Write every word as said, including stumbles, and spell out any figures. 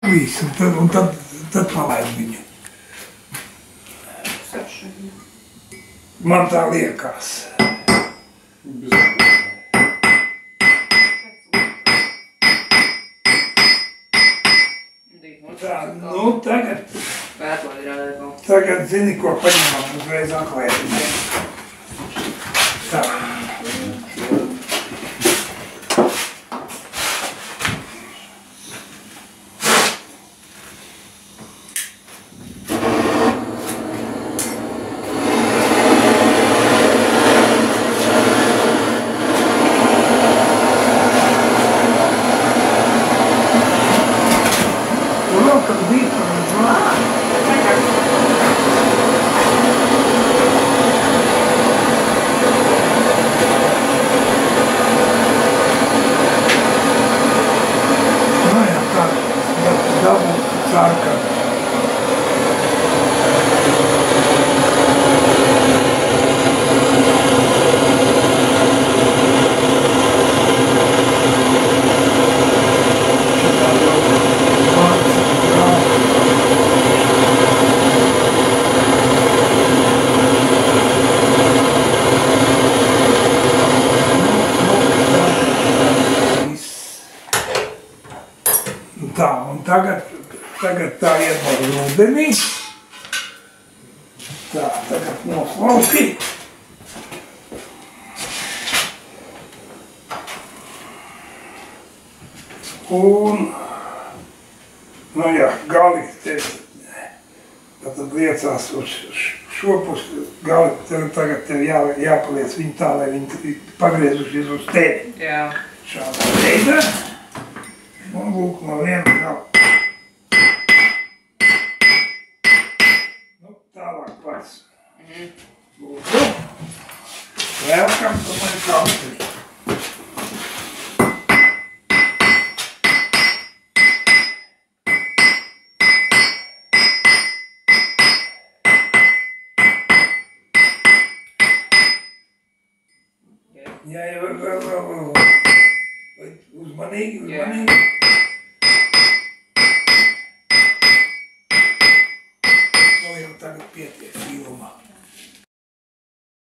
Viss, un tad, un tad, tad palaid viņu. Man tā liekas. Tā, nu tagad, tagad zini, ko paņemam uzreiz aklēt. Tā. Tā, un tagad, tagad tā iedod ūdenī. Tā, tagad noslauki. Un, nu jā, gali, te, tad liecās uz šo pusi, gali, tagad tev jā, jāpaliec viņi tā, lai viņi pagriezušies uz tevi. Jā. Šādā veidā. Un lūk, no viena gala. Nu, tālāk pats. Lūdzu. Welcome to my country. Jā, jā, vēl, vēl, vēl, vēl. Uzmanīgi, uzmanīgi.